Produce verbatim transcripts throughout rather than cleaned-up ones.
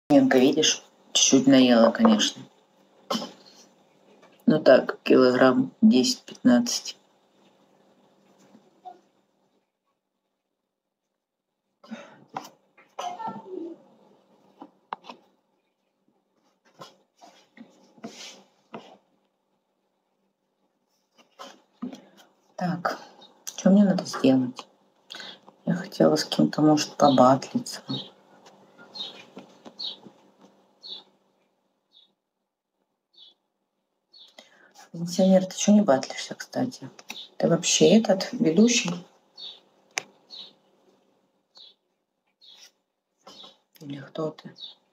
Вкусненько, видишь? Чуть-чуть наела, конечно. Ну так, килограмм десять-пятнадцать. Так, что мне надо сделать? Я хотела с кем-то, может, побатлиться. Пенсионер, ты что не батлишься, кстати? Ты вообще этот ведущий? Или кто ты?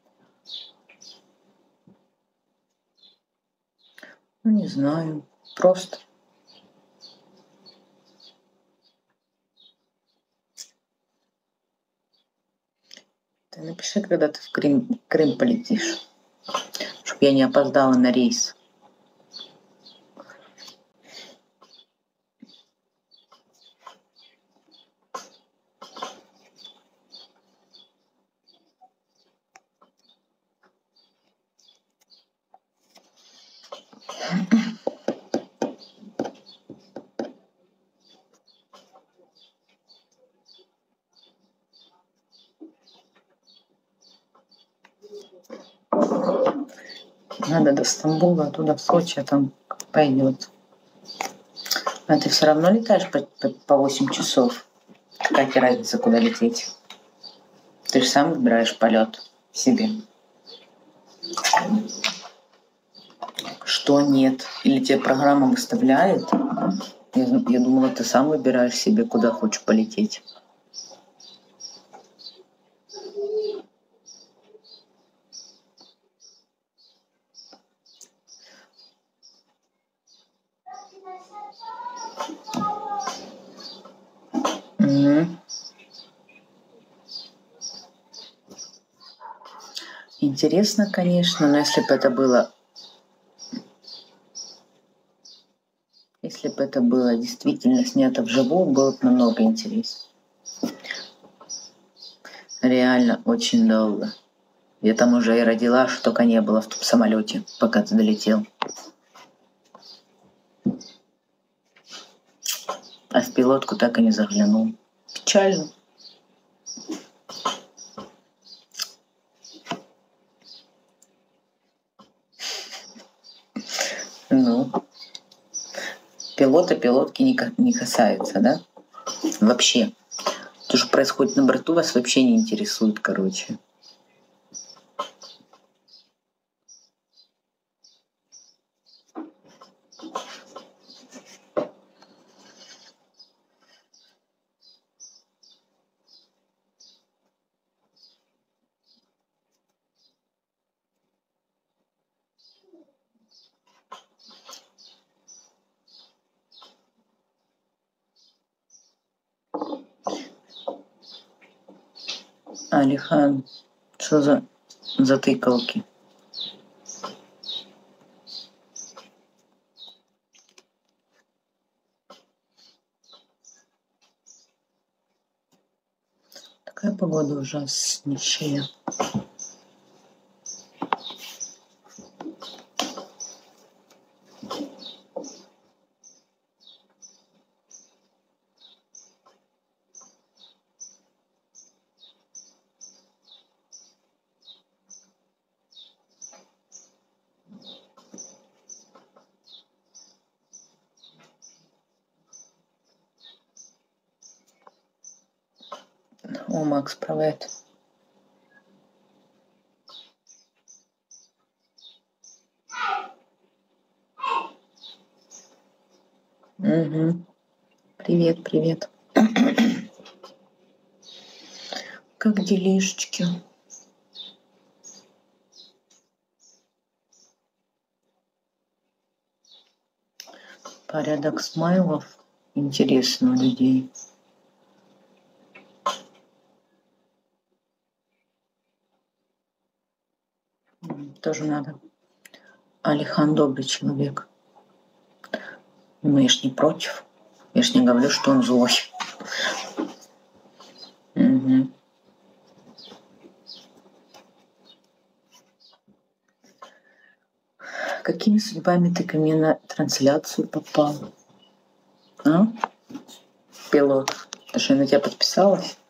Ну, не знаю. Просто. Ты напиши, когда ты в Крым, Крым полетишь, чтобы я не опоздала на рейс. Надо до Стамбула, оттуда в Сочи, а там пойдет. А ты все равно летаешь по, по, по восемь часов? Какая тебе разница, куда лететь? Ты же сам выбираешь полет себе. Что нет? Или тебе программа выставляет? Я, я думала, ты сам выбираешь себе, куда хочешь полететь. Угу. Интересно, конечно, но если бы это было... Если бы это было действительно снято вживую, было бы намного интереснее. Реально очень долго. Я там уже и родила, что только не было в том самолете, пока ты долетел. А в пилотку так и не заглянул. Печально. Ну, пилота пилотки не, не касается, да? Вообще. То, что происходит на борту, вас вообще не интересует, короче. Алихан, что за затыкалки? Такая погода ужаснейшая. О, Макс, привет. Угу. Привет, привет. Как делишечки? Порядок смайлов интересно у людей. Тоже надо. Алихан добрый человек. Ну, я ж не против. Я ж не говорю, что он злой. Угу. какими судьбами ты ко мне на трансляцию попал? А? Пилот. Потому что я на тебя подписалась.